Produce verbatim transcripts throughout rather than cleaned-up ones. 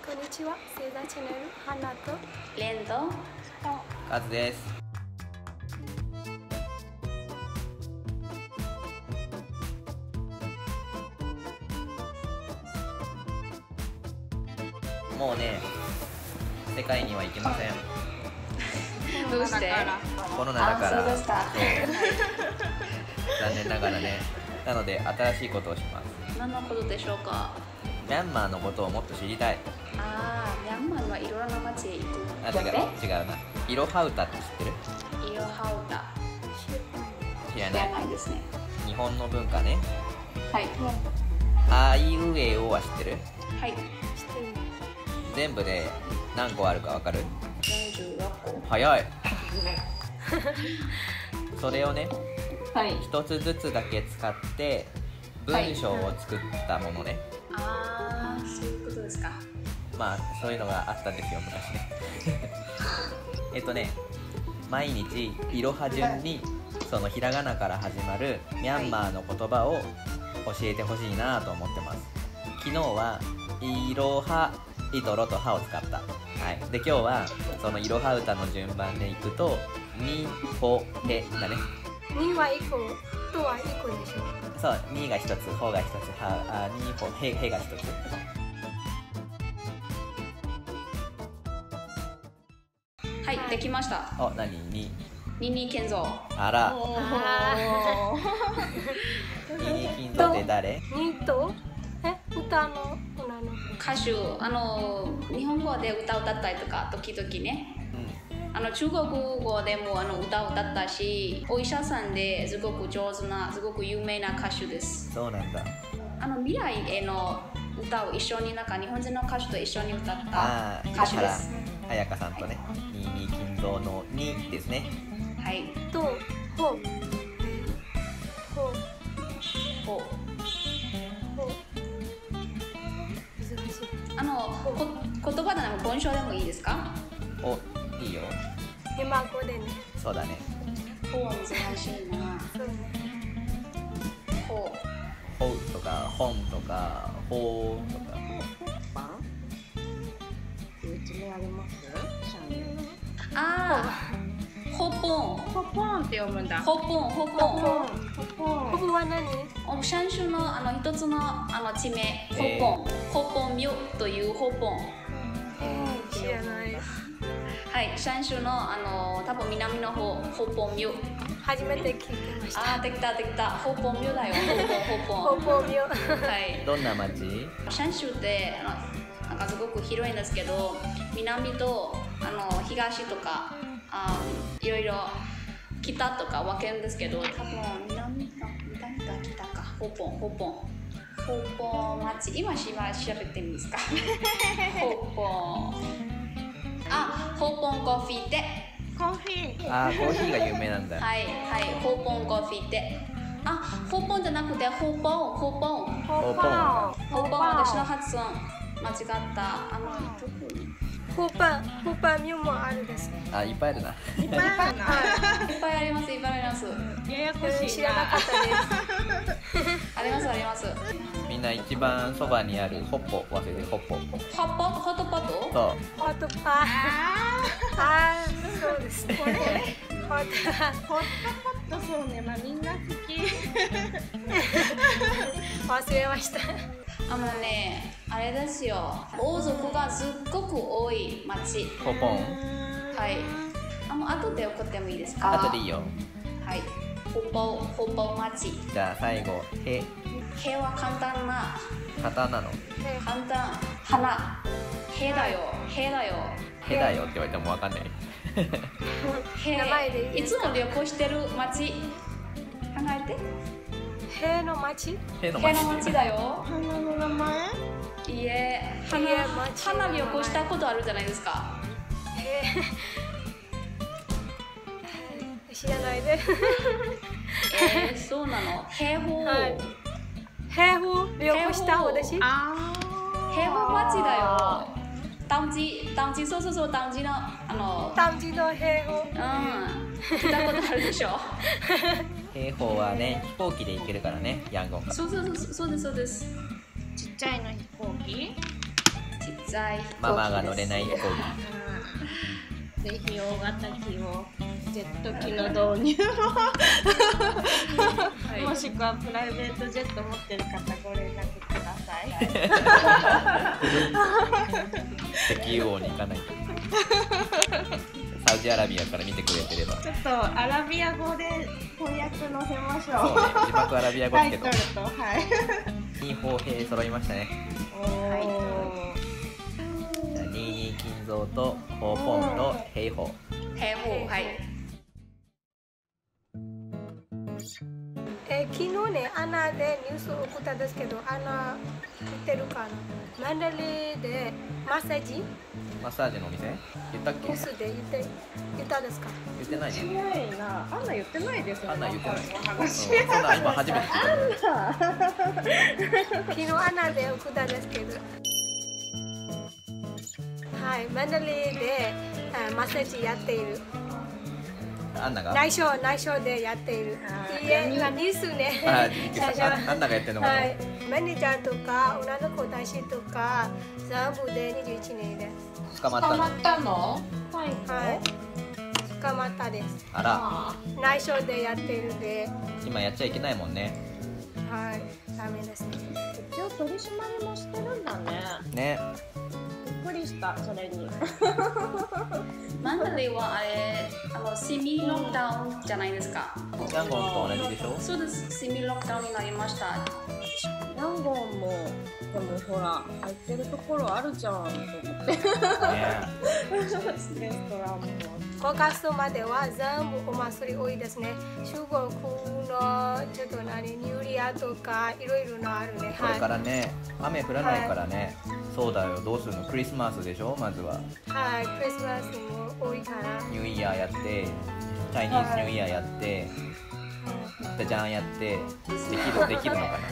こんにちは、星座チャンネル花とレンとカズです。もうね、世界には行けません。 どうして？ コロナだから。 あ、そうですか。 残念ながらね。なので新しいことをします。 何のことでしょうか？ ミャンマーのことをもっと知りたい。 ああ、ミャンマーのいろんな街行く。 あ、違う、違うな。イロハウタって知ってる？ イロハウタ。 知らない。 知らないですね。 日本の文化ね。 はい。 あいうえおは知ってる？ はい。知ってる。 全部で何個あるかわかる？ よんじゅうろっこ。 早い。それをね、 はい。 一つずつだけ使って文章を作ったものね。 ああ、そういうことですか。 まあそういうのがあったんですよ、昔ね。えっとね、毎日いろは順にそのひらがなから始まるミャンマーの言葉を教えてほしいなと思ってます。昨日はいろは、いどろとはを使った。はい。で今日はそのいろは歌の順番でいくとに、ほ、へだね。 にはいっこ、とはいっこでしょ。 そう、にがひとつ、ほがひとつ、は、あ、に、ほ、へ、へがひとつ。 はい、できました。 お、なにに？ ニニケンゾ。 あら。 あニニキンゾって誰？ にとえ、歌の女の歌手、あの日本語で歌を歌ったりとか時々ね。あの中国語でもあの歌を歌ったし、お医者さんですごく上手な、すごく有名な歌手です。 そうなんだ。 あの未来への歌を一緒になんか日本人の歌手と一緒に歌ったあ歌手です。 早香さんとね、にに金蔵のにですね。 はい。 と、ほ、ほ、 ほ。 ほ。難しい。 あのこ言葉でも文章でもいいですか？ お、いいよ。 今語でね。 そうだね。 ほは難しいな。 そうね。 ほ。 ほうとか、本とか、ほうとか。 ああ、ほぽん。 ポポンって読むんだ。 ほぽん、ほぽん。 ほぼほぼは何？ おシャンシュのあの一つのあの地名、ほぽん、ほぽん廟というほぽん。 知らない。 はい、シャンシュのあの多分南の方、ほぽん廟。 初めて聞きました。 あー、できたできた、ほぽん廟だよ、ほぽん、ほぽん。 ほぼ廟。 はい。 どんな町？ シャンシュってあのなんかすごく広いんですけど、南とあの東とかあいろいろ北とか分けるんですけど、多分南か南か北か、ほぽん、ほぽん。ほぽん町、今しば調べてみますか？ほぽん。あ、ほぽんコーヒーで。 コーヒー。 あー、コーヒーが有名なんだ。 はいはい、ほぽんコーヒーで。あ、ほぽんじゃなくてほぽん、ほぽん。 ほぽん。 ほぽん、私の発音間違った。あのどこに？ ほぱん、ほぱんもあるですね。 あ、いっぱいあるな。 いっぱいあるな。 いっぱいあります、いっぱいあります。 ややこしいな。 知らなかったです。 ありますあります。 みんな一番そばにあるホッポ忘れて、ホッポ。 ホッポ、ホットポット？ そう。 ホットパー。あー、そうですね。 これ。 ホットホットポット、そうね、まあみんな好き。 忘れました。 あのね、あれですよ。王族がすっごく多い町。 ホポン。 はい。あの後で送ってもいいですか？ 後でいいよ。 はい。ホポホポ町。 じゃあ最後、へ。 へは簡単な。 カタなの。 簡単。花。へだよ。へだよ。 へだよって言われてもわかんない。 へ。 名前でいいですか？ いつも旅行してる町。考えて。 への町？ へのへの町。 町だよ。 花の名前？ いいえ、花、 いいえ町の名前花旅行したことあるじゃないですか。 へ知らないで。 えー、そうなの。平方。 はいへほ旅行した私？ あ平方町だよ。当時、当時、そうそうそう、当時の、あの、 当時のへほ。 うん、聞いたことあるでしょ。 兵法はね、飛行機で行けるからね、ヤンゴンから。 そうそうそう、そうです、そうです。 ちっちゃいの飛行機？ ちっちゃい飛行機です。 ママが乗れない飛行ぜひ大型機をジェット機の導入を、 はい、 もしくはプライベートジェット持ってる方ご連絡ください。 石油王に行かないと。サウジアラビアから見てくれてれば。 ちょっとアラビア語で翻訳載せましょう。 そうね、字幕アラビア語タイつけと。 トルと、はい。 に砲兵揃いましたね。 おー。 じゃあにじゅうに金蔵とホーポンと兵法。 兵法、はい。 えー、昨日ね、アナでニュースを送ったんですけど、アナ見てるかな。マンダリーでマッサージマッサージのお店言ったっけ？ コースで言って言ったんですか？ 言ってないね。 違いな、アンナ言ってないですよね。 アンナ言ってない。 話。 うん、そんな今初めて聞いた。 昨日アナで送ったんですけど、はい、マンダリーであマッサージやっている。 アンナが？ 内緒内緒でやっている。いいえ、今ニュースね。 あ、あアンナがやってるのかな。 はい、マネージャーとか女の子たちとか全部でにじゅういちねんです。 捕まったの？ 捕まったの？ はい、捕まったです。 あら。 内緒でやっているで、 今やっちゃいけないもんね。 はい、ダメですね。 一応取り締まりもしてるんだね。 ね。 びっくりした、それに。 マンダリーはあれ、あのセミロックダウンじゃないですか。 ヤンゴンと同じでしょ？ そうです、セミロックダウンになりました。 ヤンゴンも、でもほら、入ってるところあるじゃんと思って。 ね。 レストランも。 ごがつまでは全部お祭り多いですね。中国のちょっと何ニューリアとかいろいろのあるね。 これかはらね、雨降らないからね。そうだよ、どうするの？クリスマスでしょ、まずは。 い、はい、クリスマスも多いから。 ニューイヤーやって、チャイニーズニューイヤーやって、じゃじゃんやって、できるできるのかな。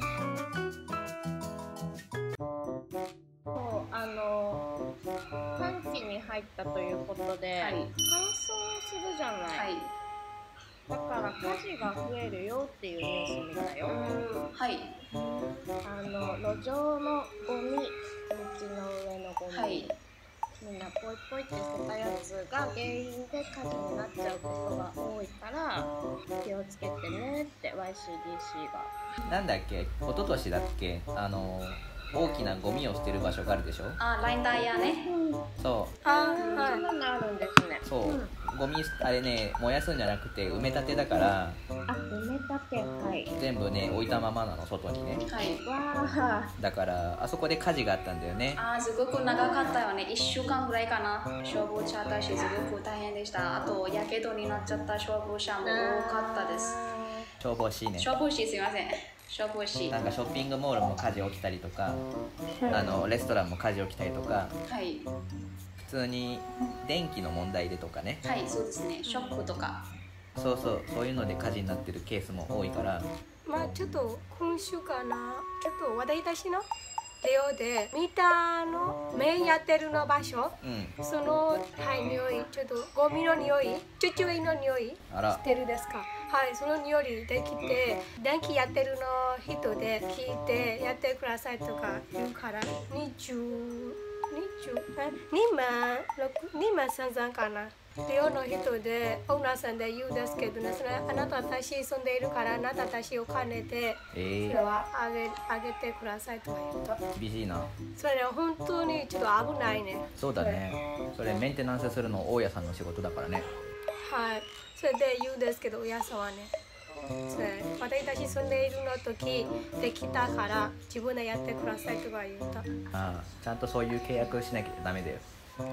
そう、あの寒気に入ったということで、 はい、 乾燥するじゃない。 はい。 だから火事が増えるよっていうニュース見たよ。 はい。 あの路上のゴミ、道の上のゴミ、 はい、 みんなポイポイって捨てたやつが原因で火事になっちゃうことが多いから気をつけてねって ワイシーディーシー が。 なんだっけ、一昨年だっけ、あの大きなゴミを捨てる場所があるでしょ。 あ、ラインダイヤね。 そう。 あ、 そんはなのあるんですね。 そう、 うん、 ゴミあれね、燃やすんじゃなくて埋め立てだから、 あ、埋め立て、はい。 全部ね置いたままなの、外にね。 はい。 わあ。 だからあそこで火事があったんだよね。 あ、すごく長かったよね。いっしゅうかんぐらいかな。消防車たちすごく大変でした。あとやけどになっちゃった消防車も多かったです。 消防士ね。 消防士すいません。消防士。 なんかショッピングモールも火事起きたりとか、あのレストランも火事起きたりとか、 はい。 普通に電気の問題でとかね。 はい、そうですね。ショックとか。 そうそう、そういうので火事になってるケースも多いから。 まあちょっと今週かな、ちょっと私たちのレオでミーターの麺やってるの場所、 うん。 その、はい、匂い、ちょっとゴミの匂い、チュチュイの匂いあらし。てるですか。はい、その匂いできて、電気やってるの人で聞いてやってくださいとか言うからにじゅう、にじゅう、え、にまん、にまんさんざんかな。レオの人でオーナーさんで言うんですけどね、それあなたたち住んでいるからあなたたちを兼ねてえそれはあげ、あげてくださいとか言うと、 ー、厳しいな。 それね本当にちょっと危ないね。 そうだね。それメンテナンスするの大家さんの仕事だからね。 はい、それで言うんですけど、親さんはね、それ私たち住んでいるの時できたから自分でやってくださいとか言うと、 ああ、ちゃんとそういう契約しなきゃダメだよ。 はい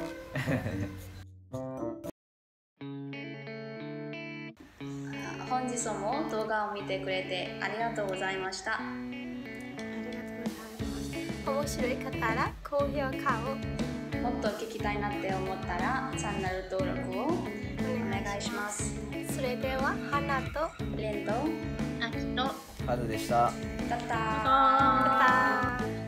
本日も動画を見てくれてありがとうございました。 ありがとうございます。面白い方ら高評価をもっと聞きたいなって思ったらチャンネル登録をお願いします。 それでは花とレンド、 あきと。 カズでした。 タッター。 また。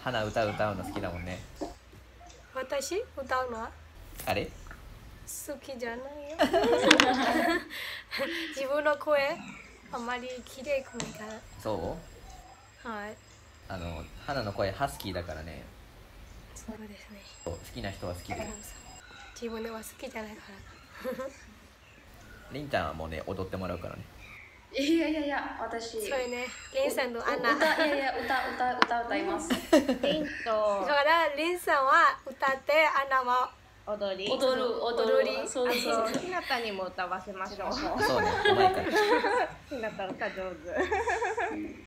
花歌歌うの好きだもんね。 私歌うのはあれ好きじゃないよ。自分の声あまり綺麗くないかそうら。はい。 あの花の声ハスキーだからね、 そうですね。 好きな人は好きで。 自分では好きじゃないから。 りんちゃんはもうね踊ってもらうからね。 いやいやいや、私そうよね。リンさんとアンナ。 歌いやいや歌歌歌歌います。 リンとだからリンさんは歌ってアンナは踊り。 踊る踊る。 踊りそうそう。 ひなたにも歌わせましょう。 そうね、うまいから。 ひなた歌上手。